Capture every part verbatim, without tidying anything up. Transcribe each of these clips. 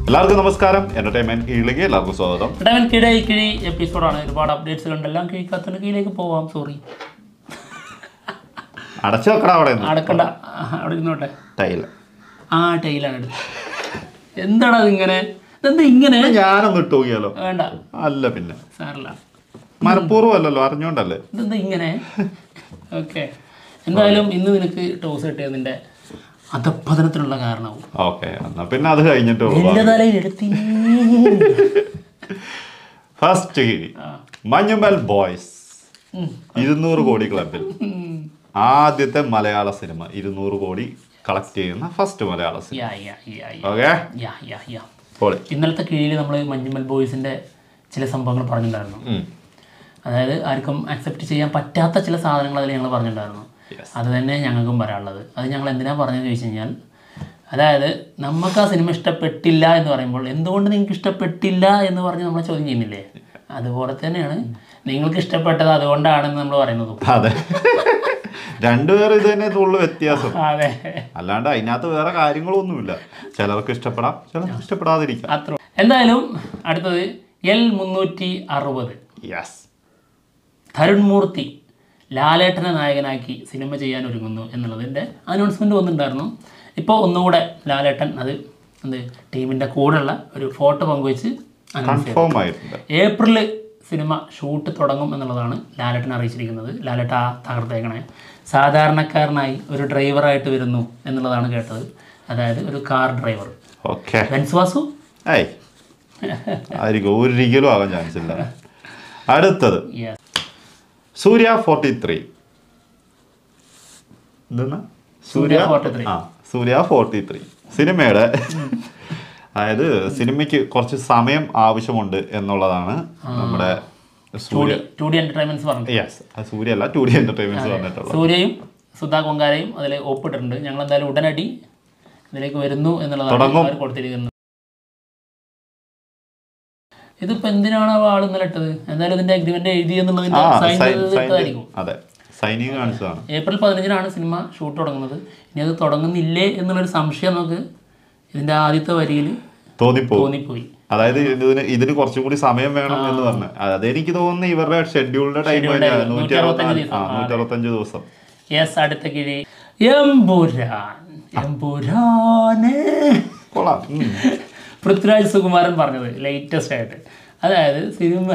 എല്ലാവർക്കും നമസ്കാരം. എന്റർടൈൻമെന്റ് കീഴിലേക്ക് എല്ലാവർക്കും സ്വാഗതം. എന്റർടൈൻമെന്റ് കിഴി കിഴി എപ്പിസോഡാണ്. ഒരുപാട് അപ്ഡേറ്റ്സ് കണ്ടെല്ലാം കിഴിക്കാത്തതിന് കീഴിലേക്ക് പോവാം. സോറി, അടച്ചു വെക്കട. അവിടെ അടക്കണ്ട, അവിടെ ഇരുന്നോട്ടെ. ടൈൽ ആ ടൈലാണ്. എന്താണ് അതിങ്ങനെ? ഇതെന്താ ഇങ്ങനെ? ഞാനൊന്ന് ഇട്ട് നോക്കിയാലോ? വേണ്ട, അല്ല പിന്നെ സാറില്ല, മനഃപൂർവ്വം അല്ലല്ലോ, അറിഞ്ഞോണ്ടല്ലേ. ഇതെന്താ ഇങ്ങനെ? ഓക്കെ, എന്തായാലും ഇന്ന് നിനക്ക് ടോസ് കിട്ടിയതിന്റെ അധപ്പതനത്തിനുള്ള കാരണവും. ഓക്കെ, എന്നാ പിന്നെ അത് കഴിഞ്ഞിട്ട് ഫസ്റ്റ് കിഴി മഞ്ഞുമൽ ബോയ്സ് ഇരുന്നൂറ് കോടി ക്ലബിൽ ആദ്യത്തെ മലയാള സിനിമ ഇരുന്നൂറ് കോടി കളക്ട് ചെയ്യുന്ന ഫസ്റ്റ് മലയാള സിനിമ. ഓക്കെ, ഇന്നലത്തെ കീഴിൽ നമ്മൾ മഞ്ഞുമൽ ബോയ്സിന്റെ ചില സംഭവങ്ങൾ പറഞ്ഞിട്ടുണ്ടായിരുന്നു. അതായത് ആർക്കും അക്സെപ്റ്റ് ചെയ്യാൻ പറ്റാത്ത ചില സാധനങ്ങൾ അതിൽ ഞങ്ങൾ പറഞ്ഞിട്ടുണ്ടായിരുന്നു. അത് തന്നെ ഞങ്ങൾക്കും പറയാനുള്ളത്. അത് ഞങ്ങൾ എന്തിനാ പറഞ്ഞതെന്ന് ചോദിച്ചു കഴിഞ്ഞാൽ, അതായത് നമുക്ക് ആ സിനിമ ഇഷ്ടപ്പെട്ടില്ല എന്ന് പറയുമ്പോൾ എന്തുകൊണ്ട് നിങ്ങൾക്ക് ഇഷ്ടപ്പെട്ടില്ല എന്ന് പറഞ്ഞ് നമ്മളെ ചോദ്യം ചെയ്യുന്നില്ലേ, അതുപോലെ തന്നെയാണ് നിങ്ങൾക്ക് ഇഷ്ടപ്പെട്ടത് അതുകൊണ്ടാണെന്ന് നമ്മൾ പറയുന്നത്. അതെ, രണ്ടുപേരും ഇത് തന്നെ ഉള്ളു വ്യത്യാസം. അതെ, അല്ലാണ്ട് അതിനകത്ത് വേറെ കാര്യങ്ങളൊന്നുമില്ല. ചിലർക്ക് ഇഷ്ടപ്പെടാം, ചിലർക്ക് ഇഷ്ടപ്പെടാതിരിക്കാം. അത്ര. എന്തായാലും അടുത്തത് എൽ മുന്നൂറ്റി അറുപത് യെസ് തരുൺ മൂർത്തി ലാലേട്ടനെ നായകനാക്കി സിനിമ ചെയ്യാൻ ഒരുങ്ങുന്നു എന്നുള്ളതിൻ്റെ അനൗൺസ്മെൻറ്റ് വന്നിട്ടുണ്ടായിരുന്നു. ഇപ്പോൾ ഒന്നുകൂടെ ലാലേട്ടൻ അത് എന്ത് ടീമിൻ്റെ കൂടെയുള്ള ഒരു ഫോട്ടോ പങ്കുവെച്ച് കൺഫേം ആയിട്ടുണ്ട്. ഏപ്രിൽ സിനിമ ഷൂട്ട് തുടങ്ങും എന്നുള്ളതാണ് ലാലേട്ടൻ അറിയിച്ചിരിക്കുന്നത്. ലാലേട്ട ആ തകർത്തേക്കണേ, സാധാരണക്കാരനായി ഒരു ഡ്രൈവറായിട്ട് വരുന്നു എന്നുള്ളതാണ് കേട്ടത്. അതായത് ഒരു കാർ ഡ്രൈവർ. ഓക്കെ, ബെൻസ്വാസു ഏയ് ആയിരിക്കും, ഒരിക്കലും ആകാൻ ചാൻസ് ഇല്ല. അടുത്തത് സൂര്യ ഫോർട്ടി ത്രീ സൂര്യ ആ സൂര്യ ഫോർട്ടി ത്രീ സിനിമയുടെ അതായത് സിനിമയ്ക്ക് കുറച്ച് സമയം ആവശ്യമുണ്ട് എന്നുള്ളതാണ് നമ്മുടെ സൂര്യ യെസ് സൂര്യ അല്ല ടു ഡി എന്റർടൈൻമെന്റ്സ് പറഞ്ഞിട്ടുള്ളത്. സൂര്യയും സുധാ കൊങ്കാരയും അതിൽ ഒപ്പിട്ടിട്ടുണ്ട്. ഞങ്ങൾ എന്തായാലും ഉടനടി ഇതിലേക്ക് വരുന്നു എന്നുള്ളതാണ് അവർ കൊടുത്തിരിക്കുന്നത്. ഇതിപ്പോ എന്തിനാണ് ആൾ ഇന്നലെ ഇട്ടത്? എന്തായാലും ഇതിന്റെ അഗ്രിമെന്റ് എഴുതിയെന്നുള്ളതിന്റെ ഏപ്രിൽ പതിനഞ്ചിനാണ് സിനിമ ഷൂട്ട് തുടങ്ങുന്നത്. ഇനി അത് തുടങ്ങുന്നില്ലേ എന്നുള്ളൊരു സംശയം നമുക്ക് ഇതിന്റെ ആദ്യത്തെ വരിയിൽ തോന്നിപ്പോയി. അതായത് ഇതിന് ഇതിന് കുറച്ചും കൂടി സമയം വേണം എന്ന് പറഞ്ഞു. അതെനിക്ക് തോന്നുന്നു ഇവരുടെ ഷെഡ്യൂളിന്റെ ടൈം നൂറ്റി അറുപത്തഞ്ച് ദിവസം. യെസ്, അടുത്ത കിഴി എമ്പുരാൻ. എമ്പുരാനെ കൊള്ളാം. പൃഥ്വിരാജ് സുകുമാരൻ പറഞ്ഞത് ലേറ്റസ്റ്റ് ആയിട്ട്. അതായത് സിനിമ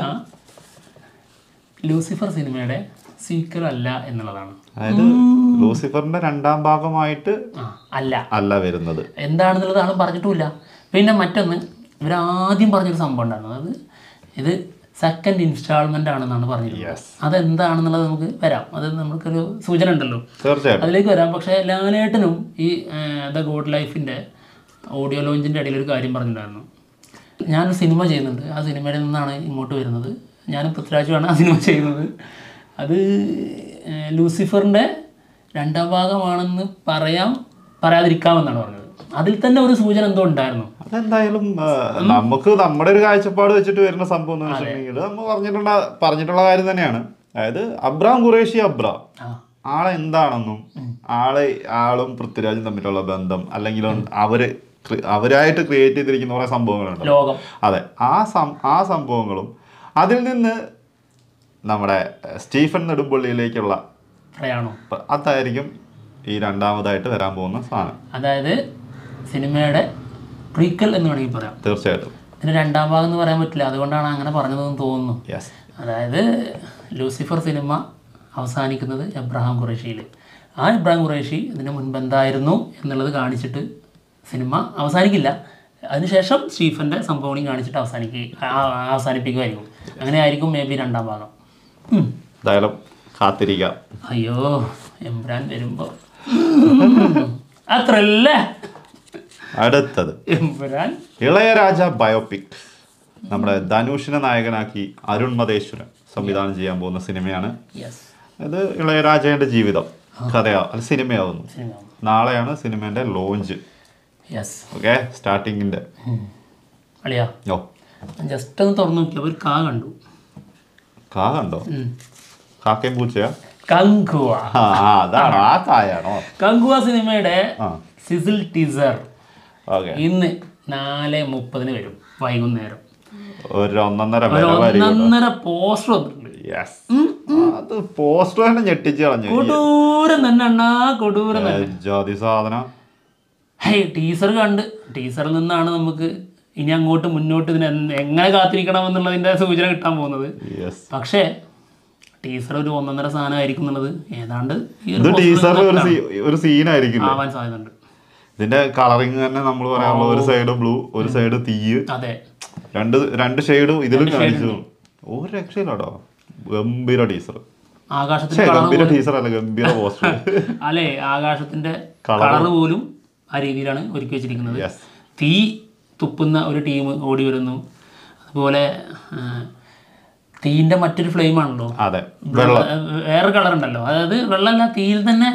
ലൂസിഫർ സിനിമയുടെ സീക്വൽ അല്ല എന്നുള്ളതാണ്. അതായത് ലൂസിഫറിന്റെ രണ്ടാം ഭാഗമായിട്ട് അല്ല അല്ല വരുന്നത് എന്താണെന്നുള്ളത് ആളും പറഞ്ഞിട്ടുമില്ല. പിന്നെ മറ്റൊന്ന്, ഇവരാദ്യം പറഞ്ഞൊരു സംഭവം ഉണ്ടായിരുന്നു, അത് ഇത് സെക്കൻഡ് ഇൻസ്റ്റാൾമെന്റ് ആണെന്നാണ് പറഞ്ഞിട്ടുള്ളത്. അതെന്താണെന്നുള്ളത് നമുക്ക് വരാം, അത് നമുക്കൊരു സൂചന ഉണ്ടല്ലോ, അതിലേക്ക് വരാം. പക്ഷേ ലാലേട്ടനും ഈ ദ ഗോഡ് ലൈഫിന്റെ ഓഡിയോ ലോഞ്ചിൻ്റെ ഇടയിൽ ഒരു കാര്യം പറഞ്ഞിട്ടുണ്ടായിരുന്നു. ഞാനൊരു സിനിമ ചെയ്യുന്നുണ്ട്, ആ സിനിമയിൽ നിന്നാണ് ഇങ്ങോട്ട് വരുന്നത്, ഞാനും പൃഥ്വിരാജുമാണ് ആ സിനിമ ചെയ്യുന്നത്, അത് ലൂസിഫറിൻ്റെ രണ്ടാം ഭാഗമാണെന്ന് പറയാം പറയാതിരിക്കാമെന്നാണ് പറഞ്ഞത്. അതിൽ തന്നെ ഒരു സൂചന എന്തോ ഉണ്ടായിരുന്നു. അതെന്തായാലും നമുക്ക് നമ്മുടെ ഒരു കാഴ്ചപ്പാട് വെച്ചിട്ട് വരുന്ന സംഭവം എന്ന് വെച്ചിട്ടുണ്ടെങ്കിൽ നമ്മൾ പറഞ്ഞിട്ടുള്ള പറഞ്ഞിട്ടുള്ള കാര്യം തന്നെയാണ്. അതായത് അബ്രാം ഖുറേഷി അബ്രാം ആളെ എന്താണെന്നും ആളെ ആളും പൃഥ്വിരാജും തമ്മിലുള്ള ബന്ധം അല്ലെങ്കിൽ അവര് അവരായിട്ട് ക്രിയേറ്റ് ചെയ്തിരിക്കുന്ന കുറെ സംഭവങ്ങളുണ്ട്. അതെ, ആ സം ആ സംഭവങ്ങളും അതിൽ നിന്ന് നമ്മുടെ സ്റ്റീഫൻ നെടുമ്പള്ളിയിലേക്കുള്ള പ്രയാണം അതായിരിക്കും ഈ രണ്ടാമതായിട്ട് വരാൻ പോകുന്ന സാധനം. അതായത് സിനിമയുടെ പ്രീക്വൽ എന്ന് വേണമെങ്കിൽ പറയാം. തീർച്ചയായിട്ടും ഇതിന് രണ്ടാം ഭാഗം എന്ന് പറയാൻ പറ്റില്ല, അതുകൊണ്ടാണ് അങ്ങനെ പറഞ്ഞതെന്ന് തോന്നുന്നു. യെസ്, അതായത് ലൂസിഫർ സിനിമ അവസാനിക്കുന്നത് എബ്രഹാം ഖുറേഷിയിൽ. ആ എബ്രഹാം ഖുറേഷി ഇതിന് മുൻപ് എന്തായിരുന്നു എന്നുള്ളത് കാണിച്ചിട്ട് സിനിമ അവസാനിക്കില്ല. അതിനുശേഷം സ്റ്റീഫൻ്റെ സംഭവം കാണിച്ചിട്ട് അവസാനിക്കുക അവസാനിപ്പിക്കുമായിരിക്കും. അങ്ങനെ ആയിരിക്കും മേ ബി രണ്ടാം ഭാഗം. എന്തായാലും കാത്തിരിക്കാം. അയ്യോ, എംബ്രാൻ വരുമ്പോൾ അത്രല്ലേ. അടുത്തത് എംബ്രാൻ ഇളയരാജ ബയോപിക്. നമ്മുടെ ധനുഷിനെ നായകനാക്കി അരുൺ മതേശ്വരൻ സംവിധാനം ചെയ്യാൻ പോകുന്ന സിനിമയാണ്. ഇത് ഇളയരാജയുടെ ജീവിതം കഥയാ അത് സിനിമയാവുന്നു. നാളെയാണ് സിനിമേന്റെ ലോഞ്ച്. ഓക്കെ, സ്റ്റാർട്ടിങ്ങിന്റെ അളിയാ ജസ്റ്റ് ഒന്ന് തുറന്നു നോക്കിയപ്പോൾ ഒരു കാ കണ്ടു. കാ കണ്ടോ? കാക്കയും പൂച്ചയാ? കങ്കുവ. അതാണോ? ആ കായാണോ? കങ്കുവ സിനിമയുടെ സിസിൽ ടീസർ ഇന്ന് നാല് മുപ്പതിന് വരും വൈകുന്നേരം. ഒരു ഒന്നൊന്നര ഒരു ഒന്നൊന്നര പോസ്റ്റർ വന്നിട്ടുണ്ട്. അത് പോസ്റ്റർ തന്നെ ഞെട്ടിച്ച് കളഞ്ഞു. കൊടൂരം തന്നെ അണ്ണാ, കൊടൂരം തന്നെ. ജാതി സാധനം. ഹേ, ടീസർ കണ്ട് ടീസറിൽ നിന്നാണ് നമുക്ക് ഇനി അങ്ങോട്ട് മുന്നോട്ട് ഇതിന് എങ്ങനെ കാത്തിരിക്കണം എന്നുള്ളതിന്റെ സൂചന കിട്ടാൻ പോകുന്നത്. പക്ഷേ ടീസർ ഒരു ഒന്നൊന്നര സാധനമായിരിക്കും എന്നുള്ളത് ഏതാണ്ട് ഒരു സീനായിരിക്കും ആവാൻ സാധ്യതയുണ്ട്. ഇതിന്റെ കളറിങ് തന്നെ നമ്മൾ പറയാനുള്ള ഒരു സൈഡ് ബ്ലൂ, ഒരു സൈഡ് തീയ്. അതെ, രണ്ട് രണ്ട് ഷെയ്ഡും ഇതിലും കാണിച്ചു. ഒരു രക്ഷയില്ലാട്ടോ, ഗംഭീര ടീസർ. ആകാശത്തിന്റെ ഗംഭീര ടീസർ അല്ല, ഗംഭീര പോസ്റ്റർ. അല്ലെ, ആകാശത്തിന്റെ കളർ പോലും ആ രീതിയിലാണ് ഒരുക്കി വെച്ചിരിക്കുന്നത്. തീ തുപ്പുന്ന ഒരു ടീം ഓടി വരുന്നു. അതുപോലെ തീന്റെ മറ്റൊരു ഫ്ലെയിം ആണല്ലോ, വേറെ കളർ ഉണ്ടല്ലോ, അതായത് വെള്ളമല്ല തീയിൽ തന്നെ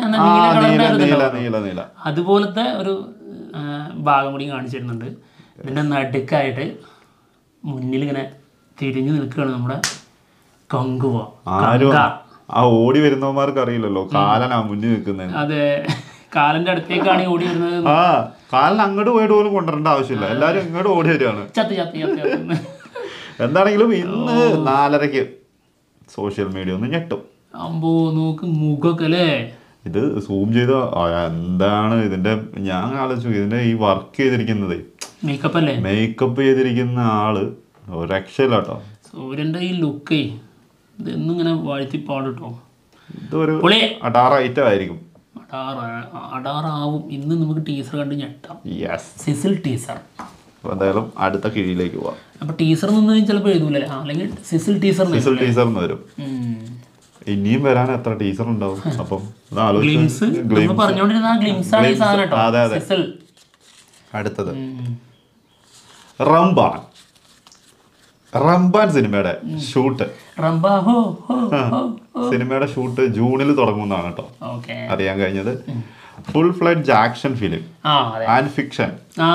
അതുപോലത്തെ ഒരു ഭാഗം കൂടി കാണിച്ചിരുന്നുണ്ട്. ഇതിന്റെ നടുക്കായിട്ട് മുന്നിൽ ഇങ്ങനെ തിരിഞ്ഞു നിൽക്കുകയാണ് നമ്മുടെ കങ്കുവ. ആ ഓടി വരുന്നവന്മാർക്ക് അറിയില്ലല്ലോ കാലനാ മുന്നിൽ നിൽക്കുന്നത്. അതെ, കാലന്റെ അടുത്തേക്കാണ് ഓടി വരുന്നത്. ആ കാലൻ അങ്ങോട്ട് പോയിട്ട് പോലും കൊണ്ടുവരേണ്ട ആവശ്യമില്ല, എല്ലാരും ഇങ്ങോട്ട് ഓടി വരികയാണ്. ചത്തി ചത്തി ചത്തി എന്താണെങ്കിലും ഇന്ന് നാലരക്ക് സോഷ്യൽ മീഡിയ ഒന്ന് ഞെട്ടും. അമ്പോ നോക്ക് മുഖൊക്കെ അല്ലേ. ഇത് സൂം ചെയ്ത എന്താണ് ഇതിന്റെ, ഞാൻ ആലോചിച്ചു ഇതിന്റെ ഈ വർക്ക് ചെയ്തിരിക്കുന്നത് മേക്കപ്പ് അല്ലേ, മേക്കപ്പ് ചെയ്തിരിക്കുന്ന ആള് ഒരു രക്ഷയില്ല കേട്ടോ. സൂര്യന്റെ ഈ ലുക്കേ ഇതൊന്നും ഇങ്ങനെ വാഴ്ത്തിപ്പാടിട്ടോ. ഇതൊരു അടാർ ഐറ്റം ആയിരിക്കും. അടാറാവും. ഇന്ന് നമുക്ക് ടീസർ കണ്ട് ഞെട്ടാം. സിസിൽ ടീസർ. എന്തായാലും അടുത്ത കിഴിയിലേക്ക് പോവാം. അപ്പൊ ടീസർ നിന്ന് ചിലപ്പോൾ എഴുതൂലേ, അല്ലെങ്കിൽ സിസിൽ ടീസർ സിസിൽ ടീസർ വരും. ഇനിയും വരാൻ എത്ര ടീസർ ഉണ്ടാവും. അപ്പം പറഞ്ഞോണ്ടിരുന്ന ഗ്ലിംസ് ആണ് ഈ സാധനം. അടുത്തത് റംബാൻ. റംബാൻ സിനിമയുടെ ഷൂട്ട് സിനിമയുടെ ഷൂട്ട് ജൂണിൽ തുടങ്ങുന്നതാണ് കേട്ടോ അറിയാൻ കഴിഞ്ഞത്. Full fledged action film and fiction.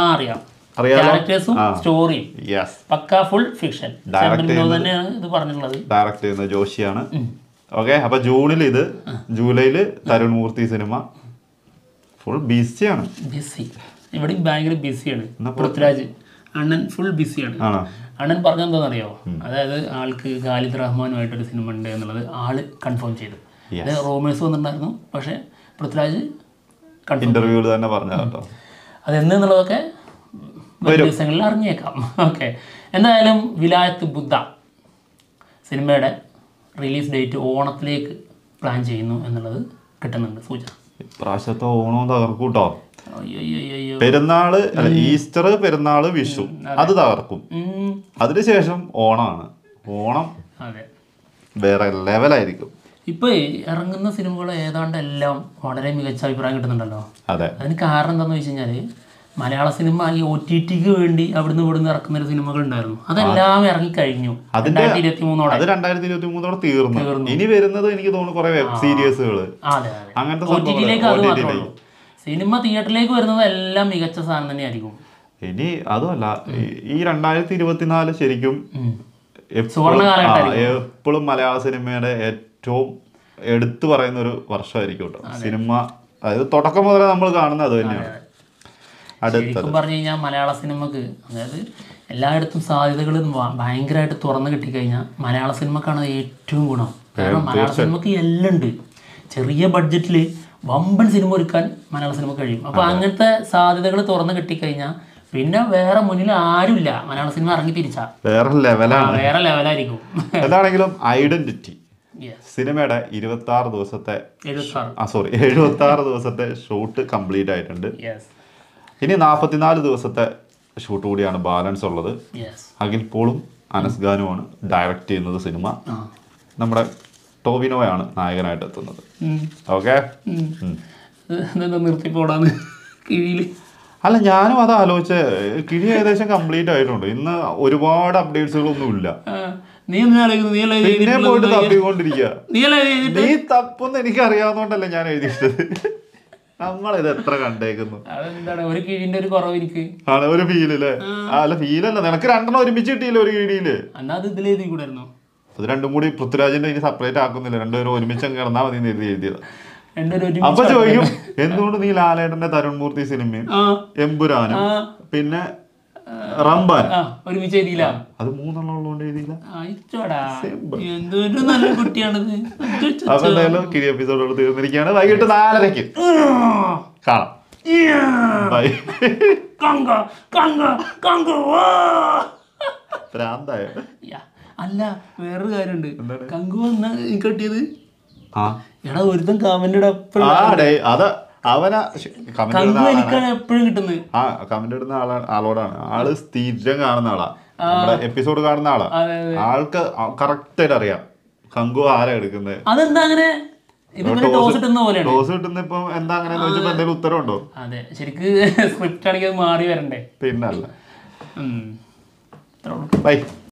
Direct ചെയ്യുന്ന ജോഷിയാണ്. ഓക്കെ, അപ്പൊ ജൂണിൽ ഇത്, ജൂലൈയില് തരുൺ മൂർത്തി സിനിമ. ഫുൾ ബിസിയാണ്. ബിസി ഇവിടെ ഭയങ്കര ബിസിയാണ്. പൃഥ്വിരാജ് അണ്ണൻ ഫുൾ ബിസിയാണ്. അണ്ണൻ പറഞ്ഞെന്താണെന്നറിയോ, അതായത് ആൾക്ക് ഖാലിദ് റഹ്മാനുമായിട്ടൊരു സിനിമ ഉണ്ട് എന്നുള്ളത് ആള് കൺഫേം ചെയ്തു. അത് റൂമേഴ്സ് വന്നിട്ടുണ്ടായിരുന്നു, പക്ഷെ പൃഥ്വിരാജ് ഇന്റർവ്യൂവിൽ തന്നെ പറഞ്ഞു കേട്ടോ. അതെന്നുള്ളതൊക്കെ ദിവസങ്ങളിൽ അറിഞ്ഞേക്കാം. ഓക്കെ, എന്തായാലും വിലായത്ത് ബുദ്ധ സിനിമയുടെ റിലീസ് ഡേറ്റ് ഓണത്തിലേക്ക് പ്ലാൻ ചെയ്യുന്നു എന്നുള്ളത് കിട്ടുന്നുണ്ട് സൂചന. ഇപ്രാവശ്യത്തെ ഓണം തകർക്കൂട്ടോ. പെരുന്നാള് അല്ല, ഈസ്റ്റർ, പെരുന്നാള്, വിഷു അത് തകർക്കും. അതിനുശേഷം ഓണമാണ്. ഓണം വേറെ ലെവലായിരിക്കും. ഇപ്പൊ ഇറങ്ങുന്ന സിനിമകൾ ഏതാണ്ട് എല്ലാം വളരെ മികച്ച അഭിപ്രായം കിട്ടുന്നുണ്ടല്ലോ. അതെ, അതിന് കാരണം എന്താണെന്ന് വെച്ച് കഴിഞ്ഞാല് മലയാള സിനിമ ഈ ഒ ടി ടിക്ക് വേണ്ടി അവിടുന്ന് ഇവിടുന്ന് ഇറക്കുന്ന ഒരു സിനിമകൾ ഉണ്ടായിരുന്നു, അതെല്ലാം ഇറങ്ങിക്കഴിഞ്ഞു. രണ്ടായിരത്തി ഇരുപത്തി മൂന്നോടെ അത് രണ്ടായിരത്തി ഇരുപത്തി മൂന്നോടെ തീർന്നു. ഇനി വരുന്നത് എനിക്ക് തോന്നുന്നു കുറെ വെബ് സീരീസുകള് അങ്ങനത്തെ ഒ ടി ടിയിലേക്ക്. അത് മാത്രമേ ഉള്ളൂ. സിനിമ തിയേറ്ററിലേക്ക് വരുന്നത് എല്ലാം മികച്ച സാധനം തന്നെയായിരിക്കും. ഇനി അതുമല്ല, ഈ രണ്ടായിരത്തി ഇരുപത്തിനാല് ശരിക്കും എപ്പോഴും മലയാള സിനിമയുടെ ഏറ്റവും എടുത്തു പറയുന്ന ഒരു വർഷമായിരിക്കും കേട്ടോ. സിനിമ അതായത് തുടക്കം മുതലേ നമ്മൾ കാണുന്നത് അത് തന്നെയാണ്. ശരിക്കും പറഞ്ഞു കഴിഞ്ഞാൽ മലയാള സിനിമക്ക്, അതായത് എല്ലായിടത്തും സാധ്യതകൾ ഭയങ്കരമായിട്ട് തുറന്നു കിട്ടിക്കഴിഞ്ഞാൽ മലയാള സിനിമക്കാണ് ഏറ്റവും ഗുണം. കാരണം മലയാള സിനിമക്ക് എല്ലാം ഉണ്ട്. ചെറിയ ബഡ്ജറ്റിൽ വമ്പൻ സിനിമ ഒരുക്കാൻ മലയാള സിനിമ കഴിയും. അപ്പോൾ അങ്ങനത്തെ സാധ്യതകൾ തുറന്നു കിട്ടിക്കഴിഞ്ഞാൽ പിന്നെ വേറെ മുന്നിൽ ആരുമില്ല. മലയാള സിനിമ ഇറങ്ങി തിരിച്ചാ വേറെ ലെവലാണ്, വേറെ ലെവലായിരിക്കും. എന്താണെങ്കിലും ഐഡന്റിറ്റി സിനിമയുടെ ഇരുപത്തി ആറ് ദിവസത്തെ സോറി എഴുപത്തി ആറ് ദിവസത്തെ ഷൂട്ട് കംപ്ലീറ്റ് ആയിട്ടുണ്ട്. ഇനി നാൽപ്പത്തിനാല് ദിവസത്തെ ഷൂട്ട് കൂടിയാണ് ബാലൻസ് ഉള്ളത്. അഖിൽ പോളും അനസ് ഖാനുമാണ് ഡയറക്റ്റ് ചെയ്യുന്നത് സിനിമ. നമ്മുടെ ടോവിനോയാണ് നായകനായിട്ട് എത്തുന്നത്. ഓക്കെ, നിർത്തിപ്പോടാന്ന് കിഴിയില്. അല്ല, ഞാനും അത് ആലോചിച്ച് കിഴി ഏകദേശം കംപ്ലീറ്റ് ആയിട്ടുണ്ട്. ഇന്ന് ഒരുപാട് അപ്ഡേറ്റ്സുകളൊന്നും ഇല്ല. പിന്നെ പോയിട്ട് തപ്പിക്കൊണ്ടിരിക്കുക. നീ തപ്പൊന്ന് എനിക്ക് അറിയാവുന്നോണ്ടല്ലേ ഞാൻ എഴുതിയിട്ടത്. നമ്മളിത് എത്ര കണ്ടേക്കുന്നു. ഒരു കിഴിന്റെ ഒരു കുറവ് എനിക്ക് ആണ് ഒരു ഫീലല്ലേ. അല്ല, ഫീലല്ല, നിനക്ക് രണ്ടെണ്ണം ഒരുമിച്ച് കിട്ടിയില്ല ഒരു കിഴിയില്. അത് രണ്ടും കൂടി പൃഥ്വിരാജിന്റെ ഇനി സെപ്പറേറ്റ് ആക്കുന്നില്ല, രണ്ടുപേരും ഒരുമിച്ച് കിടന്നാ മതി എന്ന് എഴുതി എഴുതിയത്. അപ്പൊ ചോദിക്കും എന്തുകൊണ്ട് നീ ലാലേട്ടന്റെ തരുൺ മൂർത്തി സിനിമയും എമ്പുരാനും പിന്നെ റംബാൻ ആ ഒരുമിച്ച് എഴുതിയില്ല. അത് മൂന്നെണ്ണം ഉള്ളതുകൊണ്ട് എഴുതിയില്ല. അയച്ചോടാ, എന്തൊരു നല്ല കുട്ടിയാണിത്. അപ്പൊ എന്തായാലും കിഴി എപ്പിസോഡോട് തീർന്നിരിക്കുകയാണ്. വൈകിട്ട് നാലരയ്ക്ക് കാണാം. ബൈ. ഭ്രാന്തായ അല്ല വേറൊരു കാര്യമുണ്ട്. കങ്കു വന്ന കെട്ടിയത് ആ എടാ ഒരുത്തൻ കമന്റ് അത് അവനാ കങ്കു എനിക്കാണ് എപ്പോഴും കിട്ടുന്നത്. ആ കമന്റ് ഇടുന്ന ആളാ ആളോടാണ്. ആള് സ്ഥിരം കാണുന്ന ആളാ, നമ്മുടെ എപ്പിസോഡ് കാണുന്ന ആളാ. ആൾക്ക് കറക്റ്റ് ആയിട്ട് അറിയാം കങ്കു ആരാ എടുക്കുന്നത്. അതെന്താ അങ്ങനെ ടോസ് കിട്ടുന്ന പോലെയാണ്. ടോസ് കിട്ടുന്ന ഇപ്പൊ എന്താ അങ്ങനെ ചോദിച്ചപ്പോ എന്തെങ്കിലും ഉത്തരവുണ്ടോ? അതെ, ശരിക്ക് സ്ക്രിപ്റ്റ് ആണെങ്കിൽ അത് മാറി വരണ്ടേ. പിന്നല്ല. ഉം ബൈ.